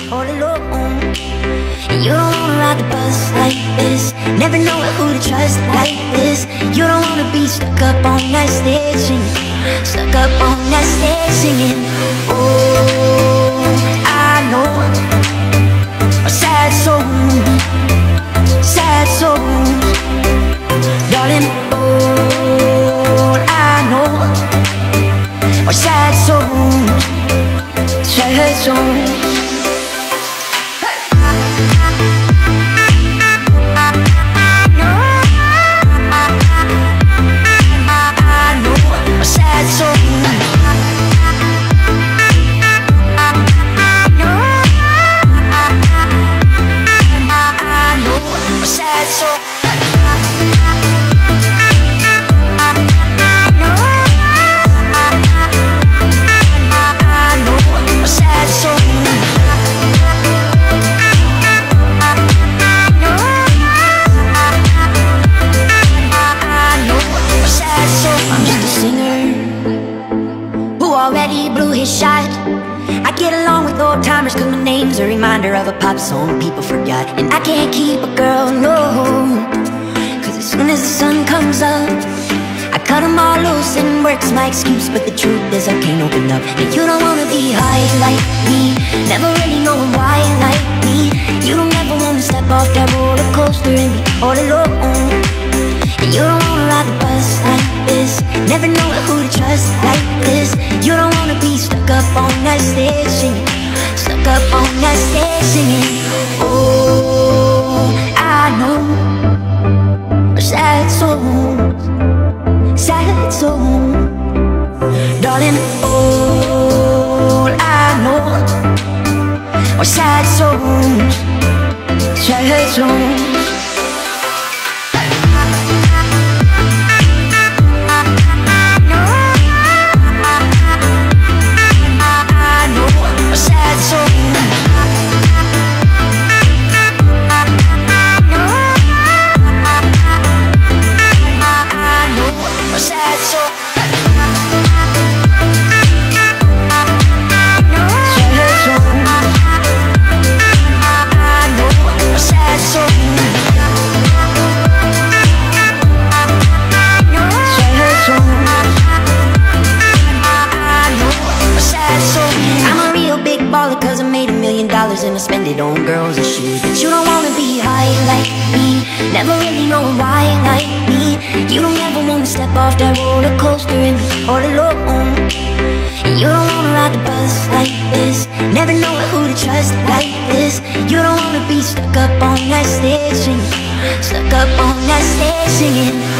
all alone. And you don't wanna ride the bus like this, never know who to trust like this. You don't wanna be stuck up on that stage singing, stuck up on that stage singing. Oh, I know a sad soul, sad soul, darling. Oh, I know a sad soul, sad soul. Already blew his shot. I get along with old timers cause my name's a reminder of a pop song people forgot. And I can't keep a girl, no, cause as soon as the sun comes up, I cut them all loose and work's my excuse. But the truth is I can't open up. And you don't wanna be high like me, never really knowing why like me. You don't ever wanna step off that roller coaster and be all alone. And you don't wanna ride the bus like this, never know who to trust like this. You don't wanna be stuck up on that stage singing, stuck up on that stage singing. Oh, I know a sad soul, sad soul, darling. Oh, I know a sad soul, sad soul. Cause I made $1 million and I spend it on girls and shoes. But you don't wanna be high like me, never really know why like me. You don't ever wanna step off that roller coaster and be all alone. And you don't wanna ride the bus like this, never know who to trust like this. You don't wanna be stuck up on that stage singing, stuck up on that stage singing.